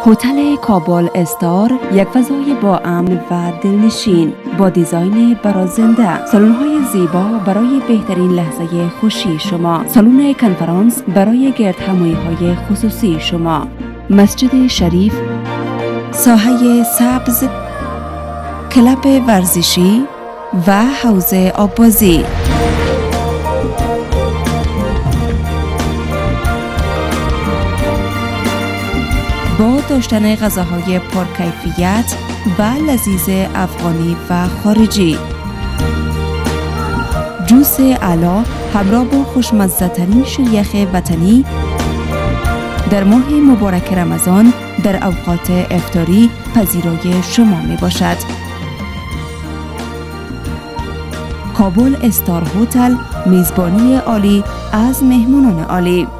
هتل کابل استار یک فضای با امن و دلنشین با دیزاین برازنده، سالن‌های زیبا برای بهترین لحظه خوشی شما، سالن کنفرانس برای گردهمایی‌های خصوصی شما، مسجد شریف، ساحه سبز، کلب ورزشی و حوض آببازی. با داشتن غذاهای پرکیفیت و لذیذ افغانی و خارجی، جوس اعلی همراه با خوشمزه‌ترین شیخ وطنی در ماه مبارک رمضان در اوقات افطاری پذیرای شما می باشد. کابل استار هتل، میزبانی عالی از مهمانان عالی.